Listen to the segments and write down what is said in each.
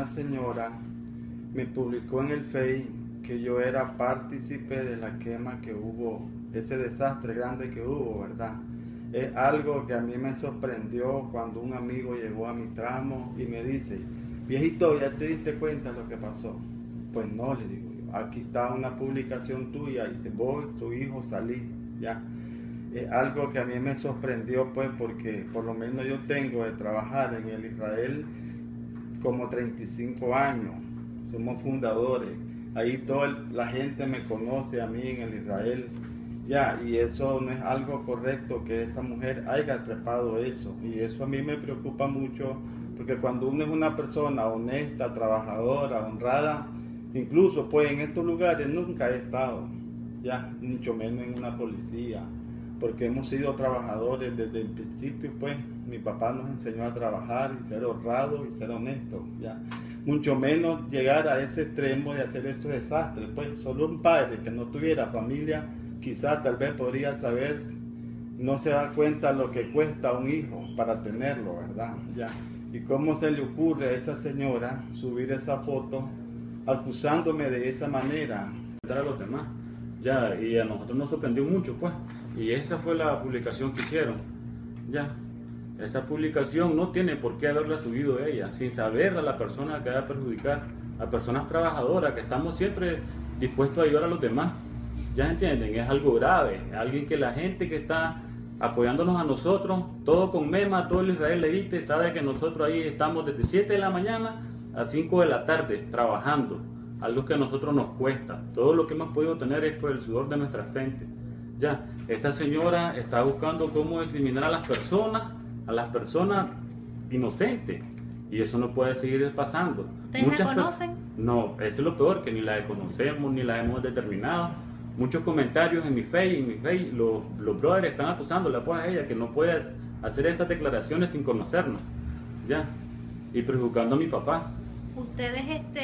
una señora me publicó en el Face que yo era partícipe de la quema que hubo, ese desastre grande que hubo, ¿verdad? Es algo que a mí me sorprendió cuando un amigo llegó a mi tramo y me dice, viejito, ¿ya te diste cuenta de lo que pasó? Pues no, le digo yo, aquí está una publicación tuya, y dice, vos, tu hijo, salí, ya. Es algo que a mí me sorprendió, pues, porque por lo menos yo tengo de trabajar en el Israel como 35 años, somos fundadores, ahí toda la gente me conoce a mí en el Israel, ya, y eso no es algo correcto que esa mujer haya trepado eso, y eso a mí me preocupa mucho, porque cuando uno es una persona honesta, trabajadora, honrada, incluso pues en estos lugares nunca he estado, ya, mucho menos en una policía, porque hemos sido trabajadores desde el principio, pues mi papá nos enseñó a trabajar y ser honrado y ser honesto, ya. Mucho menos llegar a ese extremo de hacer esos desastres, pues solo un padre que no tuviera familia, quizás tal vez podría saber, no se da cuenta lo que cuesta un hijo para tenerlo, ¿verdad? Ya. Y cómo se le ocurre a esa señora subir esa foto acusándome de esa manera. A los demás, ya, y a nosotros nos sorprendió mucho, pues, y esa fue la publicación que hicieron, ya. Esa publicación no tiene por qué haberla subido ella, sin saber a la persona que va a perjudicar, a personas trabajadoras que estamos siempre dispuestos a ayudar a los demás. Ya entienden, es algo grave, es alguien que la gente que está apoyándonos a nosotros, todo con MEMA, todo el Israel Levite, sabe que nosotros ahí estamos desde 7 de la mañana a 5 de la tarde trabajando, algo que a nosotros nos cuesta. Todo lo que hemos podido tener es por el sudor de nuestra frente. Ya, esta señora está buscando cómo discriminar a las personas inocentes, y eso no puede seguir pasando. ¿Ustedes la conocen? No, eso es lo peor, que ni la conocemos, ni la hemos determinado. Muchos comentarios en mi Face, los brothers están acusándola pues a ella que no puede hacer esas declaraciones sin conocernos, ya, y prejuzgando a mi papá. ¿Ustedes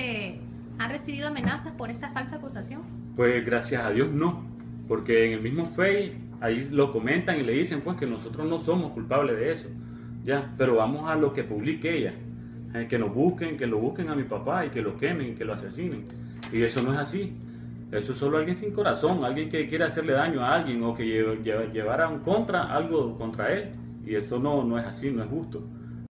han recibido amenazas por esta falsa acusación? Pues gracias a Dios no, porque en el mismo Face ahí lo comentan y le dicen pues que nosotros no somos culpables de eso, ya, pero vamos a lo que publique ella, que lo busquen a mi papá y que lo quemen y que lo asesinen, y eso no es así. Eso es solo alguien sin corazón, alguien que quiere hacerle daño a alguien o que llevara algo contra él, y eso no es así, no es justo.